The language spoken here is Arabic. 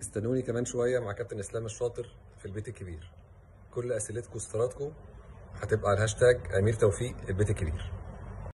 استنوني كمان شويه مع كابتن اسلام الشاطر في البيت الكبير. كل اسئلتكم واستفساراتكم هتبقى على الهاشتاج امير توفيق البيت الكبير.